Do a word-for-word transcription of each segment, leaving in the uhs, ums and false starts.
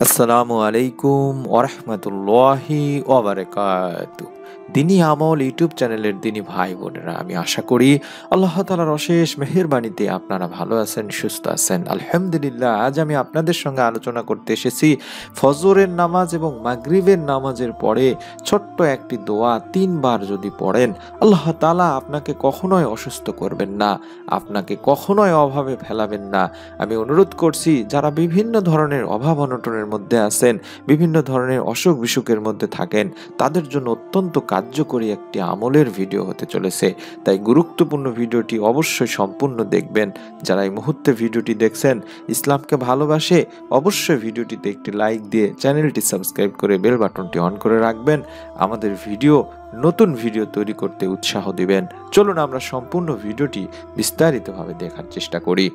আসসালামু আলাইকুম ওরহমতুল্লাহি ওয়াবারাকাতু। দিনী আমল ইউটিউব চ্যানেলের দিনী ভাই বোনেরা, আমি আশা করি আল্লাহ তাআলার অশেষ মেহেরবানিতে আপনারা ভালো আছেন, সুস্থ আছেন। আলহামদুলিল্লাহ, আজ আমি আপনাদের সঙ্গে আলোচনা করতে এসেছি ফজরের নামাজ এবং মাগরিবের নামাজের পরে ছোট্ট একটি দোয়া তিনবার যদি পড়েন, আল্লাহ তাআলা আপনাকে কখনোই অসুস্থ করবেন না, আপনাকে কখনোই অভাবে ফেলাবেন না। আমি অনুরোধ করছি, যারা বিভিন্ন ধরনের অভাব অনটনের মধ্যে আছেন, বিভিন্ন ধরনের অসুখ বিসুখের মধ্যে থাকেন, তাদের জন্য অত্যন্ত কার্যকরী একটি আমলের ভিডিও হতে চলেছে। তাই গুরুত্বপূর্ণ ভিডিওটি অবশ্যই সম্পূর্ণ দেখবেন। যারা এই মুহূর্তে ভিডিওটি দেখছেন, ইসলামকে ভালোবাসে, অবশ্যই ভিডিওটিতে একটি লাইক দিয়ে চ্যানেলটি সাবস্ক্রাইব করে বেল বাটনটি অন করে রাখবেন। আমাদের ভিডিও নতুন ভিডিও তৈরি করতে উৎসাহ দিবেন। চলুন আমরা সম্পূর্ণ ভিডিওটি বিস্তারিতভাবে দেখার চেষ্টা করি।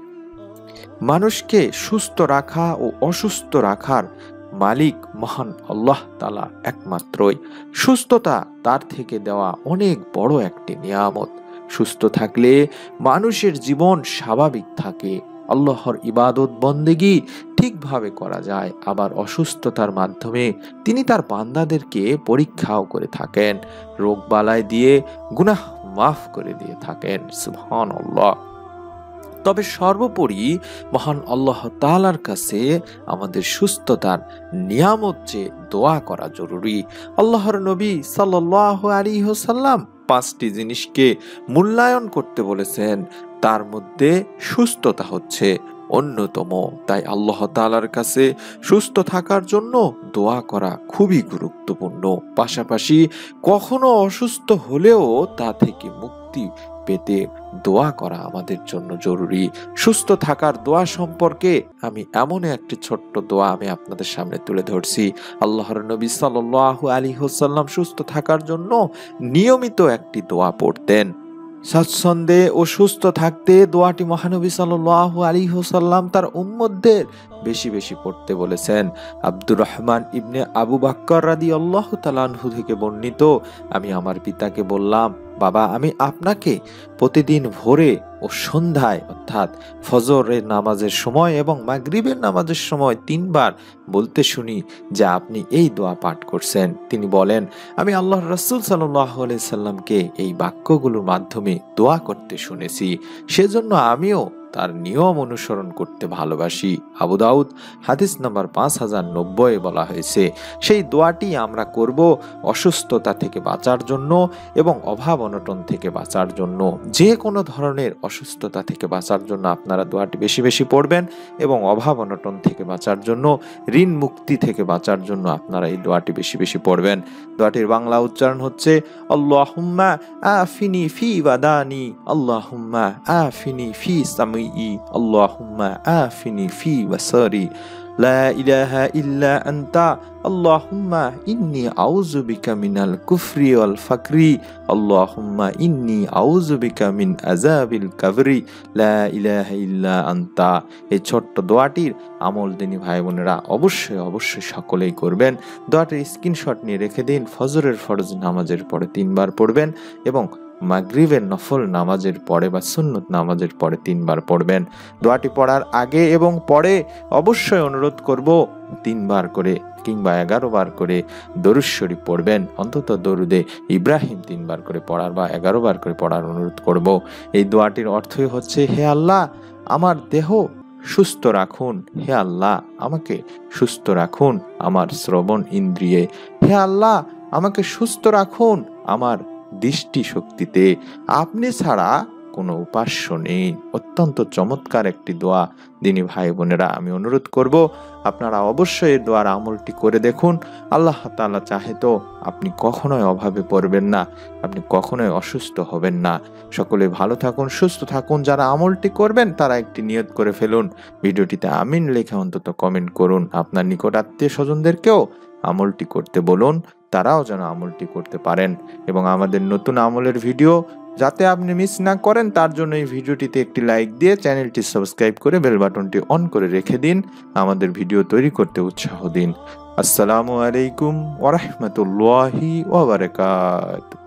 মানুষকে সুস্থ রাখা ও অসুস্থ রাখার মালিক মহান আল্লাহ তাআলা একমাত্রই। সুস্থতা তার থেকে দেওয়া অনেক বড় একটি নিয়ামত। সুস্থ থাকলে মানুষের জীবন স্বাভাবিক থাকে, আল্লাহর ইবাদত বন্দেগী ঠিকভাবে করা যায়। আবার অসুস্থতার মাধ্যমে তিনি তার বান্দাদেরকে পরীক্ষাও করে থাকেন, রোগ বালাই দিয়ে গুনাহ মাফ করে দিয়ে থাকেন। সুবহানাল্লাহ। তবে সর্বোপরি মহান আল্লাহ তাআলার কাছে আমাদের সুস্থতার নিয়ামত যে দোয়া করা জরুরি। আল্লাহর নবী সাল্লাল্লাহু আলাইহি ওয়াসাল্লাম পাঁচটি জিনিসকে মূল্যায়ন করতে বলেছেন, তার মধ্যে সুস্থতা হচ্ছে অন্যতম। তাই আল্লাহ তাআলার কাছে সুস্থ থাকার জন্য দোয়া করা খুবই গুরুত্বপূর্ণ। পাশাপাশি কখনো অসুস্থ হলেও তা থেকে মুক্তি পেতে দোয়া করা আমাদের জন্য জরুরি। সুস্থ থাকার দোয়া সম্পর্কে আমি এমন একটি ছোট্ট দোয়া আমি আপনাদের সামনে তুলে ধরছি। আল্লাহর নবী সাল্লাল্লাহু আলাইহি ওয়াসাল্লাম সুস্থ থাকার জন্য নিয়মিত একটি দোয়া পড়তেন। স্বাচ্ছন্দ্যে ও সুস্থ থাকতে দোয়াটি মহানবী সাল্লাল্লাহু আলাইহি ওয়াসাল্লাম তার উম্মতদের বেশি বেশি পড়তে বলেছেন। আব্দুর রহমান ইবনে আবু বকর রাদিয়াল্লাহু তাআলা আনহু থেকে বর্ণিত, আমি আমার পিতাকে বললাম, বাবা, আমি আপনাকে প্রতিদিন ভোরে ও সন্ধ্যায় অর্থাৎ ফজরের নামাজের সময় এবং মাগরিবের নামাজের সময় তিনবার বলতে শুনি যে আপনি এই দোয়া পাঠ করছেন। তিনি বলেন, আমি আল্লাহর রাসূল সাল্লাল্লাহু আলাইহি সাল্লামকে এই বাক্যগুলোর মাধ্যমে দোয়া করতে শুনেছি, সেজন্য আমিও তার নিয়ম অনুসরণ করতে ভালোবাসি। আবু দাউদ হাদিস নাম্বার পাঁচ হাজার নব্বই বলা হয়েছে। সেই দোয়াটি আমরা করব অসুস্থতা থেকে বাঁচার জন্য এবং অভাব অনটন থেকে বাঁচার জন্য। যে কোনো ধরনের অসুস্থতা থেকে বাঁচার জন্য আপনারা দোয়াটি বেশি বেশি পড়বেন এবং অভাব অনটন থেকে বাঁচার জন্য, ঋণ মুক্তি থেকে বাঁচার জন্য আপনারা এই দোয়াটি বেশি বেশি পড়বেন। দোয়াটির বাংলা উচ্চারণ হচ্ছে, আল্লাহুম্মা আফিনি ফি বাদানি, আল্লাহুম্মা আফিনি ফি সামি, আল্লাহুম্মা আফিনি ফি বাসারি, লা ইলাহা ইল্লা আনতা, আল্লাহুম্মা ইন্নী আউযু বিকা মিনাল কুফরি ওয়াল ফাকরি, আল্লাহুম্মা ইন্নী আউযু বিকা মিন আযাবিল কবরি, লা ইলাহা ইল্লা আনতা। এই ছোট্ট দোয়াটির আমল দিনী ভাই বোনেরা অবশ্যই অবশ্যই সকলেই করবেন। দোয়াটির স্ক্রিনশট নিয়ে রেখে দিন। ফজরের ফরজ নামাজের পরে তিনবার পড়বেন এবং মাগরিবের নফল নামাজের পরে বা সুন্নত নামাজের পরে তিনবার পড়বেন। দোয়াটি পড়ার আগে এবং পরে অবশ্যই অনুরোধ করব তিনবার করে কিংবা এগারো বার করে দরুদ শরীফ পড়বেন। অন্তত দরুদে ইব্রাহিম তিনবার করে পড়ার বা এগারো বার করে পড়ার অনুরোধ করব। এই দোয়াটির অর্থই হচ্ছে, হে আল্লাহ, আমার দেহ সুস্থ রাখুন, হে আল্লাহ আমাকে সুস্থ রাখুন আমার শ্রবণ ইন্দ্রিয়ে, হে আল্লাহ আমাকে সুস্থ রাখুন আমার দৃষ্টি শক্তিতে, আপনি ছাড়া কোনো উপাস্য নেই। অত্যন্ত চমৎকার একটি দোয়া দিনী ভাই বোনেরা, আমি অনুরোধ করব আপনারা অবশ্যই এই দোয়ার আমলটি করে দেখুন। আল্লাহ তাআলা চাহে তো আপনি কখনোই অভাবে পড়বেন না, আপনি কখনোই অসুস্থ হবেন না। সকলে ভালো থাকুন, সুস্থ থাকুন। যারা আমলটি করবেন তারা একটি নিয়ত করে ফেলুন, ভিডিওটিতে আমিন লিখে অন্তত কমেন্ট করুন। আপনার নিকট আত্মীয় স্বজনদেরকেও আমলটি করতে বলুন, তারাও যেন আমলটি করতে পারেন। এবং আমাদের নতুন আমলের ভিডিও যাতে আপনি মিস না করেন তার জন্য এই ভিডিওটিতে একটি লাইক দিয়ে চ্যানেলটি সাবস্ক্রাইব করে বেল বাটনটি অন করে রেখে দিন। আমাদের ভিডিও তৈরি করতে উৎসাহ দিন। আসসালামু আলাইকুম ওয়া রাহমাতুল্লাহি ওয়া বারাকাতুহু।